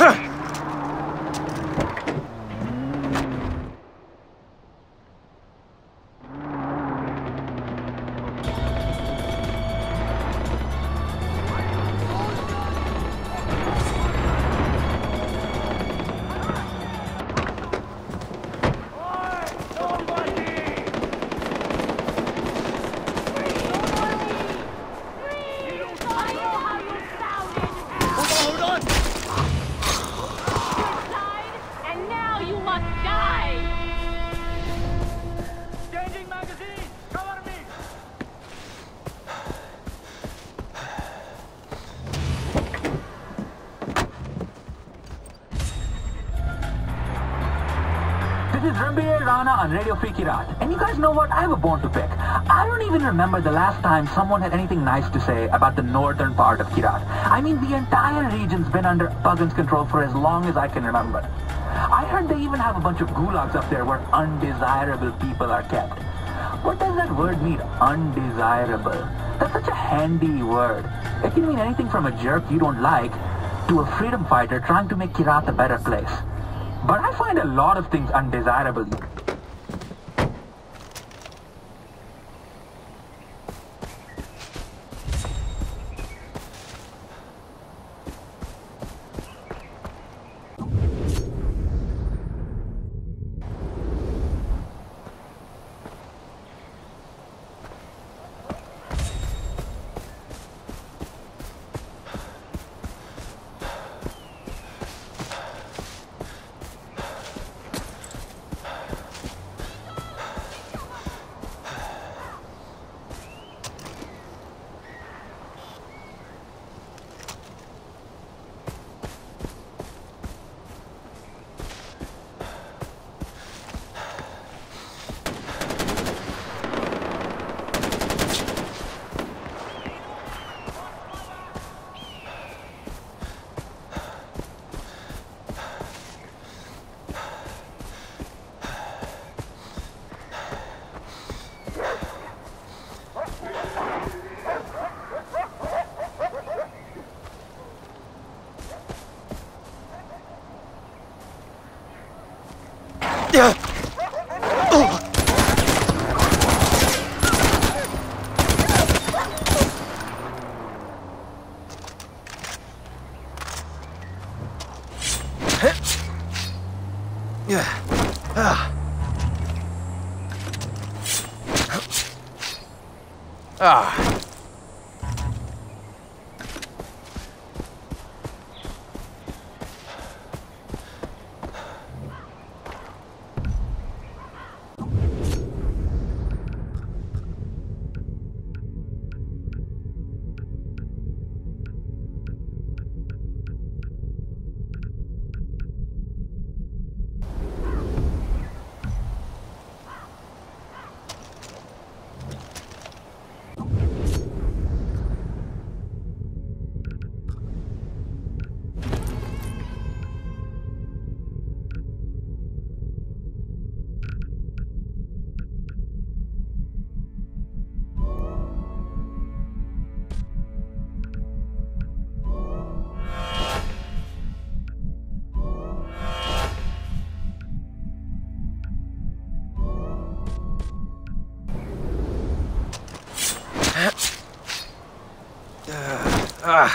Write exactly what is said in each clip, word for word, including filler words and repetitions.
This is Rambier Rana on Radio Free Kyrat. And you guys know what? I have a bone to pick. I don't even remember the last time someone had anything nice to say about the northern part of Kyrat. I mean, the entire region's been under Pugin's control for as long as I can remember. I heard they even have a bunch of gulags up there where undesirable people are kept. What does that word mean, undesirable? That's such a handy word. It can mean anything from a jerk you don't like to a freedom fighter trying to make Kyrat a better place. But I find a lot of things undesirable. Yeah. Yeah. Ah. Ah. Ah.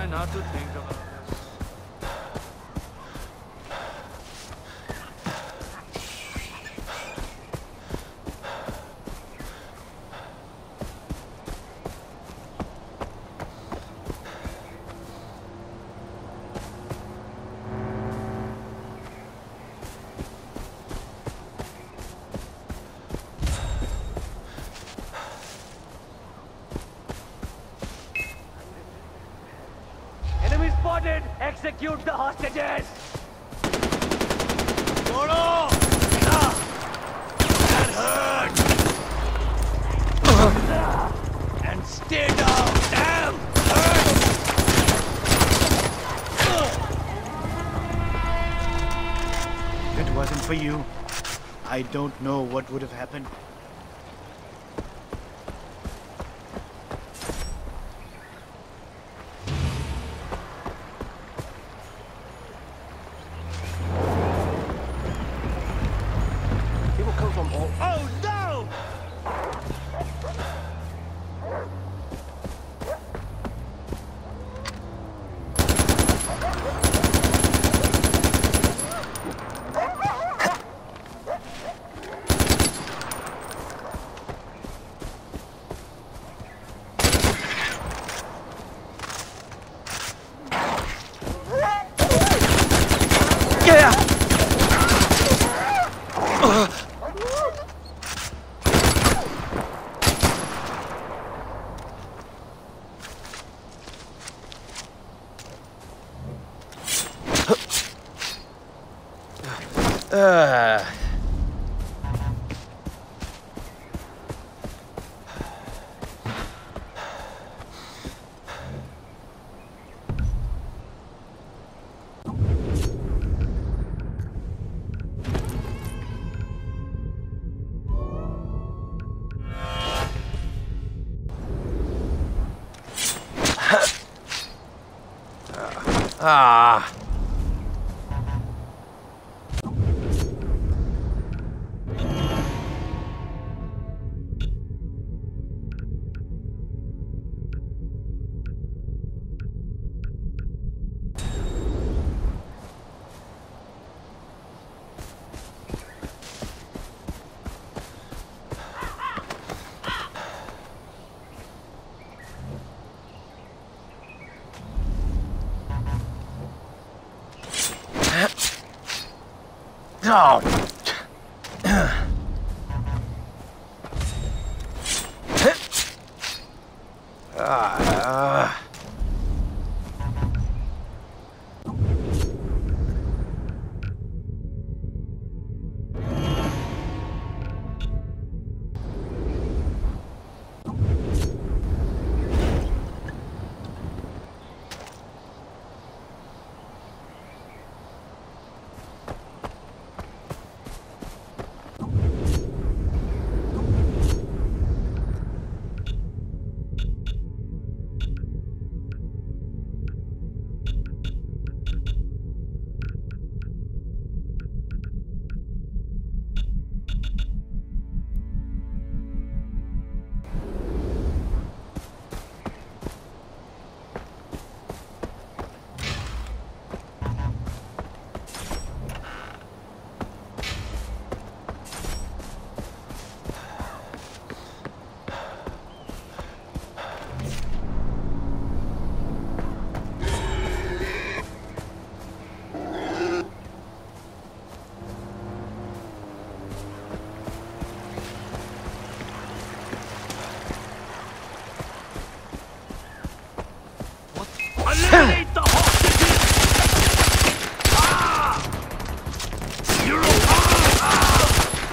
try not to think about this. Spotted! Execute the hostages! Goro! Ah! That hurt! And stay down! Damn! Hurt! If it wasn't for you, I don't know what would have happened. Oh no! Yeah! Uh. Ah. Oh. Ah. Eliminate the hostages! Ah! You're ah!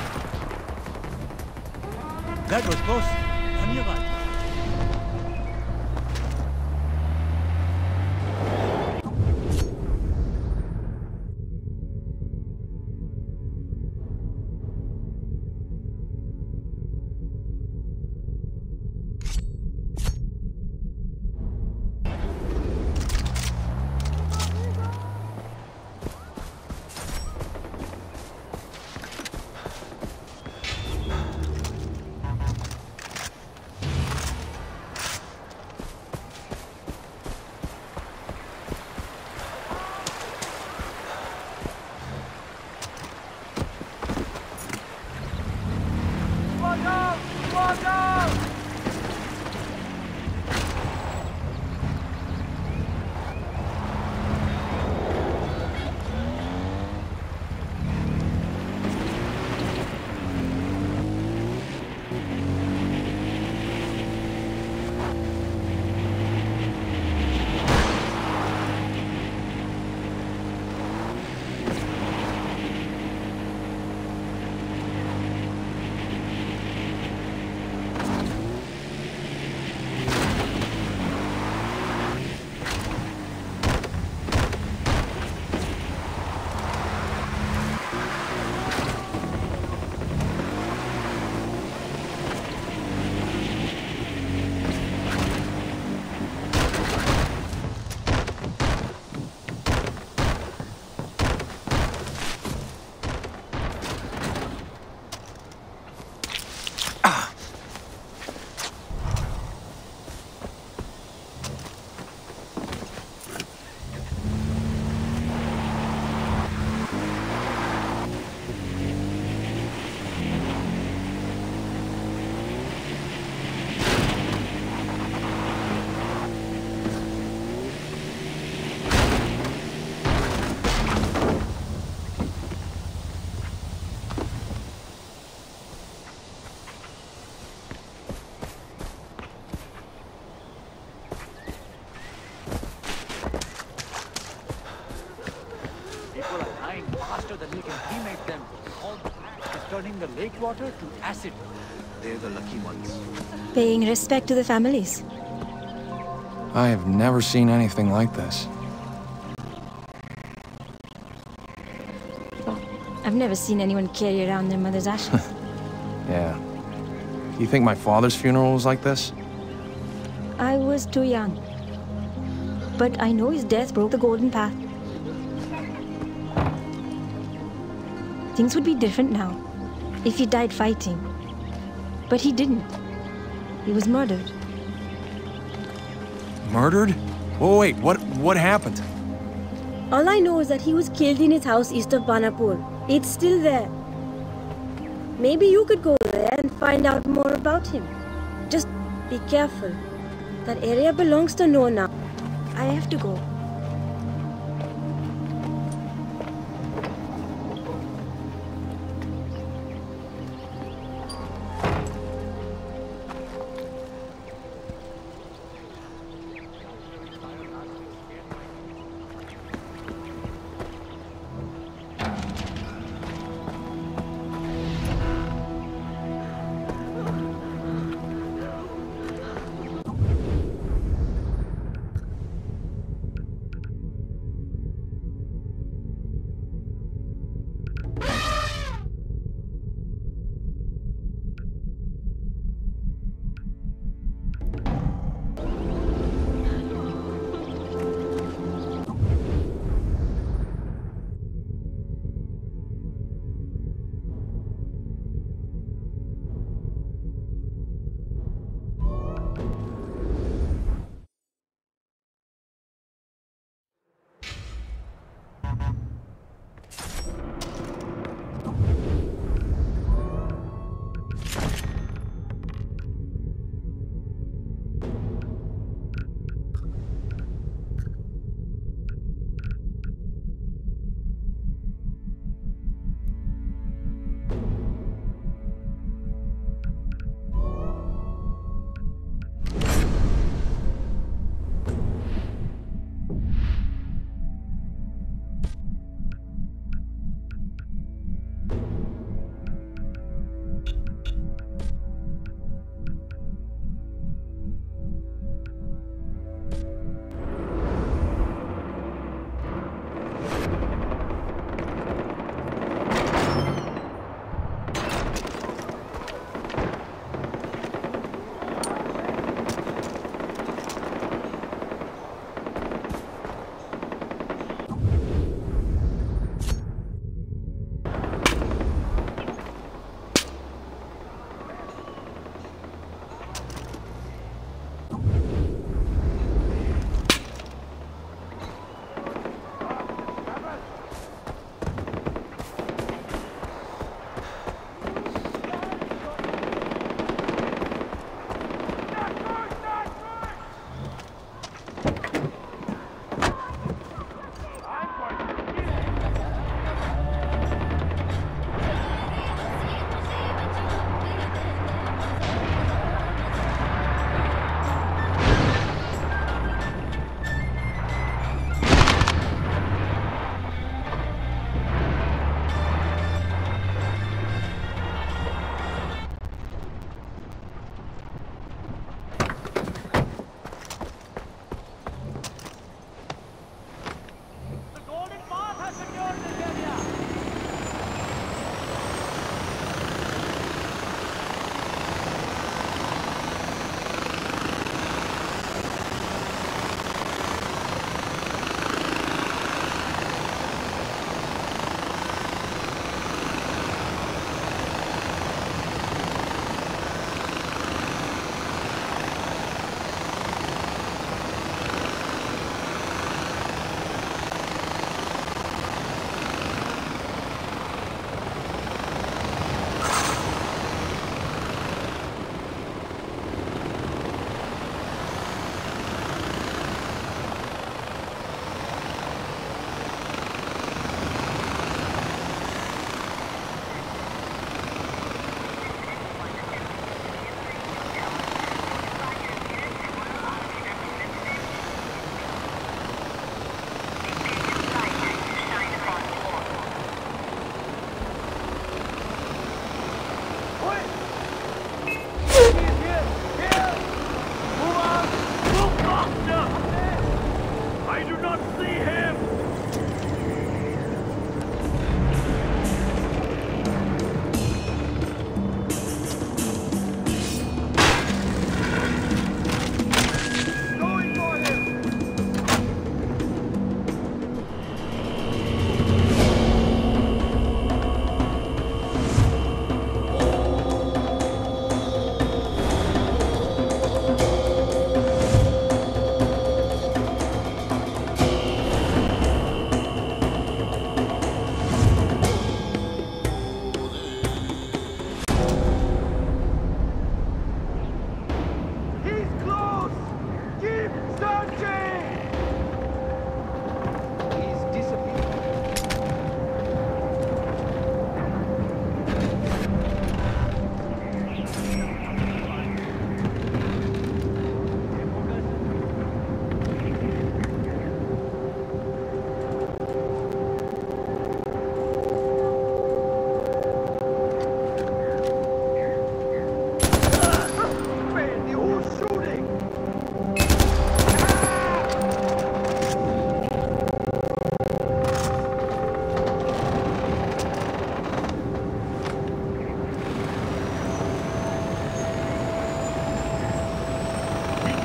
That was close. Dhanyavad. Faster than we can cremate them. All is turning the lake water to acid. They're the lucky ones. Paying respect to the families. I have never seen anything like this. Well, I've never seen anyone carry around their mother's ashes. Yeah. Do you think my father's funeral was like this? I was too young. But I know his death broke the golden path. Things would be different now, if he died fighting. But he didn't. He was murdered. Murdered? Oh, wait, what, what happened? All I know is that he was killed in his house east of Banapur. It's still there. Maybe you could go there and find out more about him. Just be careful. That area belongs to Noor now. I have to go.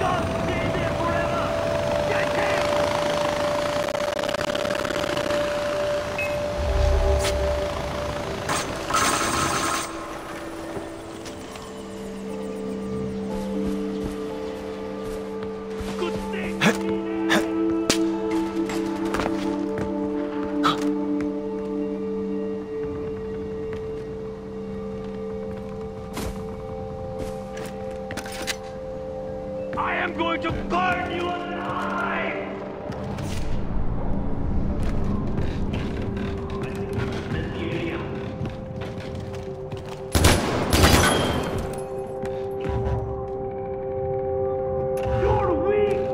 can't stay there forever! Get him! Good thing! I am going to burn you alive! You're weak!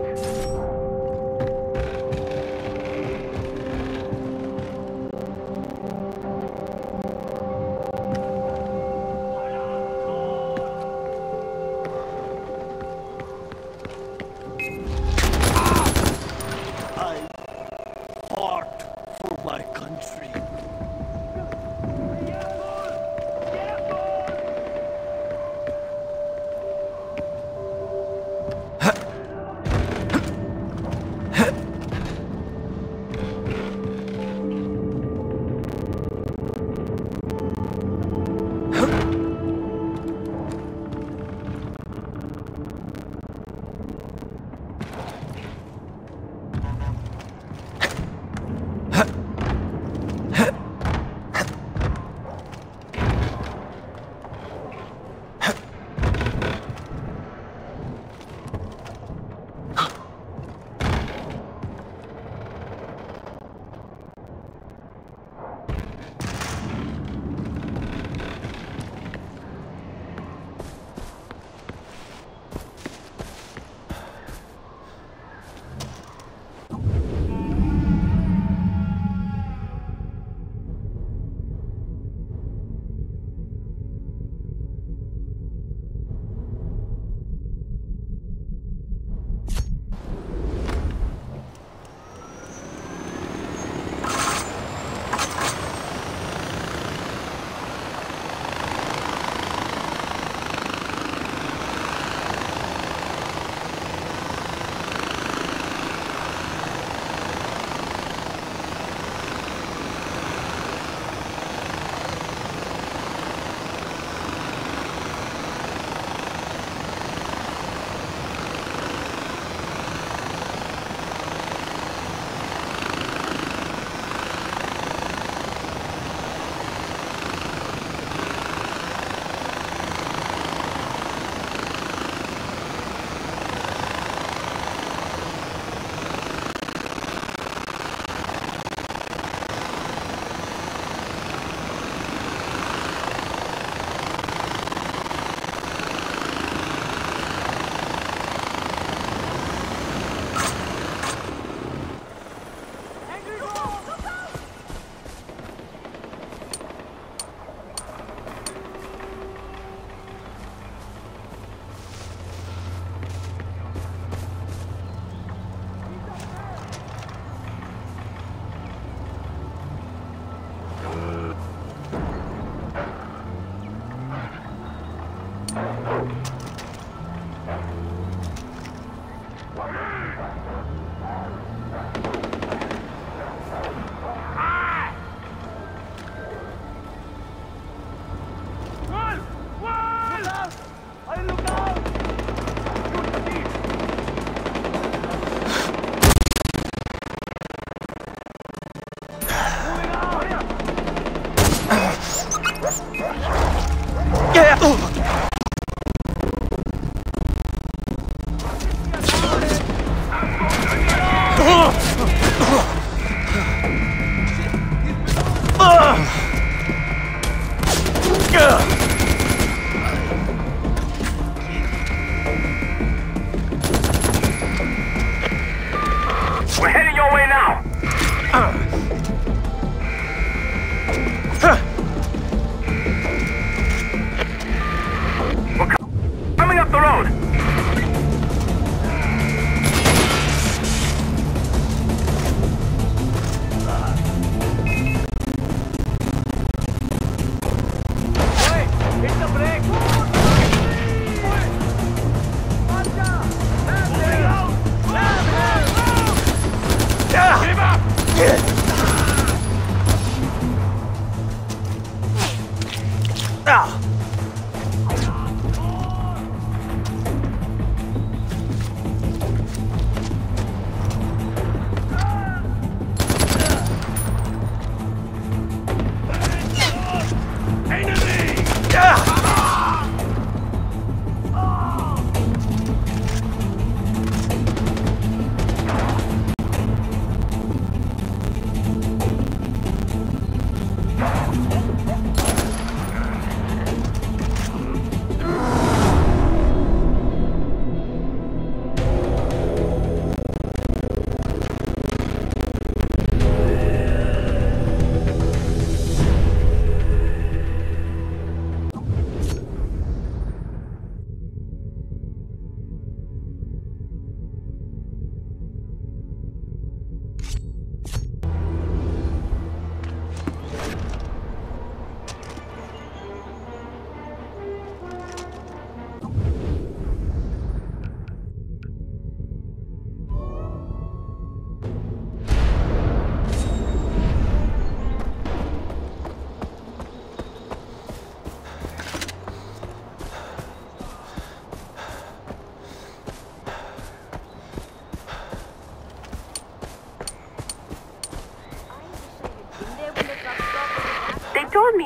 I fought for my country.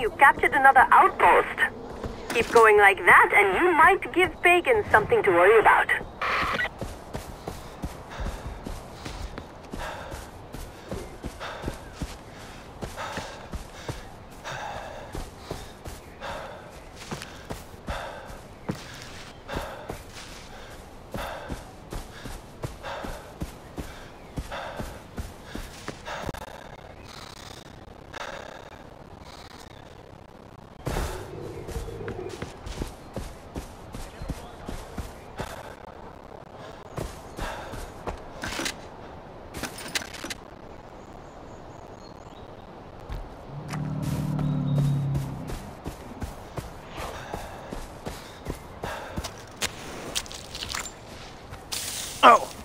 you captured another outpost. Keep going like that, and you might give pagans something to worry about. Oh!